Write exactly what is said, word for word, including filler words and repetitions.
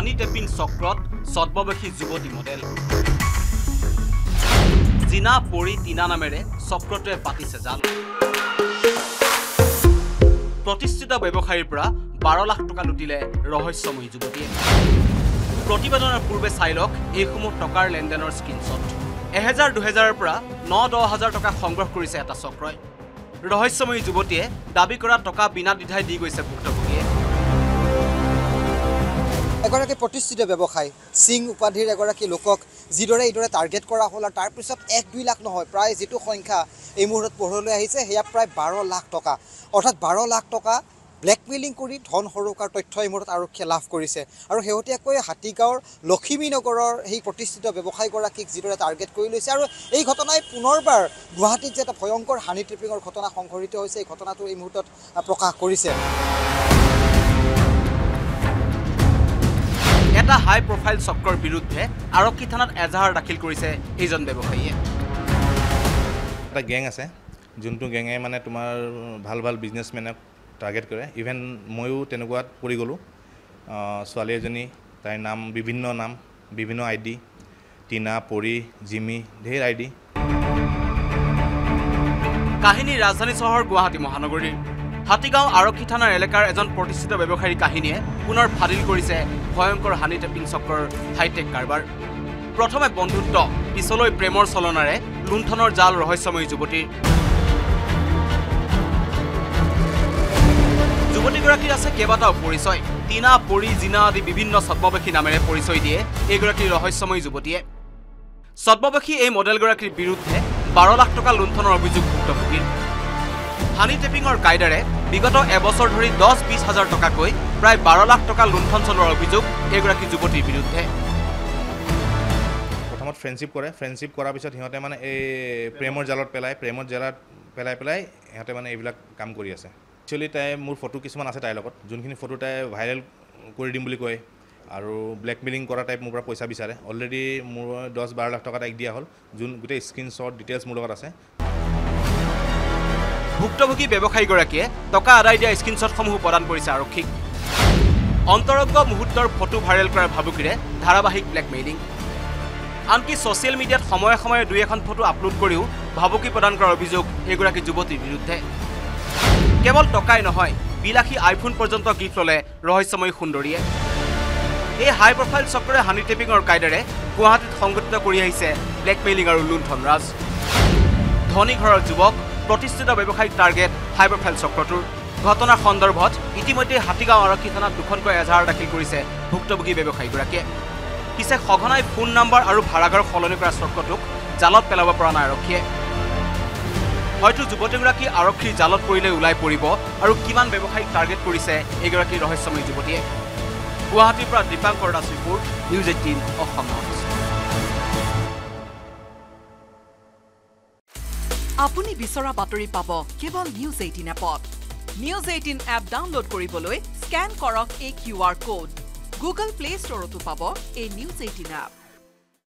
হানি tapping চক্ৰত সদ্ববেশী যুৱতী model জিনা পৰি তিনা নামেৰে চক্ৰটোৱে পাতিছে জাল প্ৰতিষ্ঠিত ব্যৱসায়ীৰ পৰা বাৰ লাখ টকা লুটিলে ৰহস্যময়ী যুৱতীয়ে প্ৰতিবেদনৰ পূৰ্বে চাইলক এইসমূহ টকাৰ লেনদেনৰ স্ক্ৰীনশ্বট এহেজাৰ দুহেজাৰৰ পৰা ন দহ হাজাৰ টকা সংগ্ৰহ কৰিছে এটা চক্ৰই ৰহস্যময়ী যুৱতীয়ে দাবী কৰা টকা বিনা দ্বিধাই দি গৈছে ভুক্তভোগীয়ে এগৰাকী প্ৰতিষ্ঠিত ব্যৱসায়ী সিং উপাধিৰ এগৰাকী লোকক যিদৰে এইদৰে টাৰ্গেট কৰা হ'ল আৰু তাৰপিছত এক দুই লাখ নহয় প্ৰায় যিটো সংখ্যা এই মুহূৰ্তত পোহৰলৈ আহিছে সেয়া প্ৰায় বাৰ লাখ টকা অৰ্থাৎ বাৰ লাখ টকা ব্লেকমেইলিং কৰি ধন সৰকাৰ তথ্য এই মুহূৰ্তত আৰক্ষীয়ে লাভ কৰিছে আৰু শেহতীয়াকৈ হাতীগাঁৱৰ লখিমীনগৰৰ সেই প্ৰতিষ্ঠিত ব্যৱসায়ীগৰাকীক যিদৰে টাৰ্গেট কৰি লৈছে আৰু এই ঘটনাই পুনৰবাৰ গুৱাহাটীত যে এটা ভয়ংকৰ হানি ট্ৰেপিঙৰ ঘটনা সংঘটিত হৈছে এই ঘটনাটো এই মুহূৰ্তত প্ৰকাশ কৰিছে এটা হাই প্ৰফাইল চক্ৰৰ বিৰুদ্ধে আৰক্ষী থানাত এজাহাৰ দাখিল কৰিছে এইজন ব্যৱসায়ীয়ে এটা গেং আছে যোনটো গেঙে মানে তোমাৰ ভাল ভাল বিজনেছমেনক টাৰ্গেট কৰে ইভেন ময়ো তেনেকুৱাত পৰি গ'লোঁ ছোৱালী এজনী তাইৰ নাম বিভিন্ন নাম বিভিন্ন আই ডি টিনা পৰি জিমি ঢেৰ আই ডি কাহিনী ৰাজধানী চহৰ গুৱাহাটী মহানগৰীৰ হাতীগাঁও আৰক্ষী থানাৰ এলেকাৰ এজন প্ৰতিষ্ঠিত ব্যৱসায়ীৰ কাহিনীয়ে পুনৰ ফাদিল কৰিছে ভয়ংকৰ হানি টেপিং চক্ৰৰ হাইটেক কাৰবাৰ প্ৰথমে বন্ধুত্ব পিছলৈ প্ৰেমৰ চলনাৰে লুণ্ঠনৰ জাল ৰহস্যময়ী যুৱতীৰ যুৱতীগৰাকীৰ আছে কেইবাটাও পৰিচয় টিনা পৰি জিনা আদি বিভিন্ন সদ্ববেশী নামেৰে পৰিচয় দিয়ে এইগৰাকী ৰহস্যময়ী যুৱতীয়ে সদ্ববেশী এই মডেলগৰাকীৰ বিৰুদ্ধে বাৰ লাখ টকা লুণ্ঠনৰ অভিযোগ ভুক্তভোগীৰ হানি টেপিঙৰ কায়দাৰে বিগত এবছৰ ধৰি দহ বিশ হাজাৰ টকাকৈ প্ৰায় বাৰ লাখ টকা লুণ্ঠন চলোৱাৰ অভিযোগ এইগৰাকী যুৱতীৰ বিৰুদ্ধে প্ৰথমত ফ্ৰেণ্ডশ্বিপ কৰে ফ্ৰেণ্ডশ্বিপ কৰাৰ পিছত সিহঁতে মানে এই প্ৰেমৰ জালত পেলাই প্ৰেমৰ জালত পেলাই পেলাই সিহঁতে মানে এইবিলাক কাম কৰি আছে একচুৱেলি তাই মোৰ ফটো কিছুমান আছে তাইৰ লগত যোনখিনি ফটো তাই ভাইৰেল কৰি দিম বুলি কয় আৰু ব্লেকমেইলিং কৰা টাইপ মোৰ পৰা পইচা বিচাৰে অলৰেডি মোৰ দহ বাৰ লাখ টকা তাইক দিয়া হ'ল যোন গোটেই স্ক্ৰীনশ্বট ডিটেইলছ মোৰ লগত আছে ভুক্তভোগী ব্যৱসায়ীগৰাকীয়ে টকা আদায় দিয়া স্ক্ৰীনশ্বটসমূহ প্ৰদান কৰিছে আৰক্ষীক অন্তৰংগ মুহূৰ্তৰ ফটো ভাইৰেল কৰাৰ ভাবুকিৰে ধাৰাবাহিক ব্লেকমেইলিং আনকি ছ'চিয়েল মিডিয়াত সময়ে সময়ে দুই এখন ফটো আপলোড কৰিও ভাবুকি প্ৰদান কৰাৰ অভিযোগ এইগৰাকী যুৱতীৰ বিৰুদ্ধে কেৱল টকাই নহয় বিলাসী আইফোন পৰ্যন্ত গিফ্ট ল'লে ৰহস্যময়ী সুন্দৰীয়ে এই হাই প্ৰফাইল চক্ৰৰে হানি টেপিঙৰ কায়দাৰে গুৱাহাটীত সংগঠিত কৰি আহিছে ব্লেকমেইলিং আৰু লুণ্ঠন ৰাজ ধনী ঘৰৰ যুৱক প্ৰতিষ্ঠিত ব্যৱসায়িক টাৰ্গেট হাই প্ৰফাইল চক্ৰটোৰ ঘটনাৰ সন্দৰ্ভত ইতিমধ্যে হাতীগাঁও আৰক্ষী থানাত দুখনকৈ এজাহাৰ দাখিল কৰিছে ভুক্তভোগী ব্যৱসায়ীগৰাকীয়ে পিছে সঘনাই ফোন নম্বৰ আৰু ভাড়াঘৰ সলনি কৰা চক্ৰটোক জালত পেলাব পৰা নাই আৰক্ষীয়ে হয়তো যুৱতীগৰাকী আৰক্ষীৰ জালত পৰিলে ওলাই পৰিব আৰু কিমান ব্যৱসায়িক টাৰ্গেট কৰিছে এইগৰাকী ৰহস্যময়ী যুৱতীয়ে গুৱাহাটীৰ পৰা Dipankar Das report news eighteen Assam north east আপুনি বিচৰা বাতৰি পাব কেৱল নিউজ এইটিন এপত নিউজ এইটিন এপ ডাউনলোড কৰিবলৈ স্কেন কৰক এই Q R code Google play ষ্টৰতো পাব এই নিউজ এইটিন এপ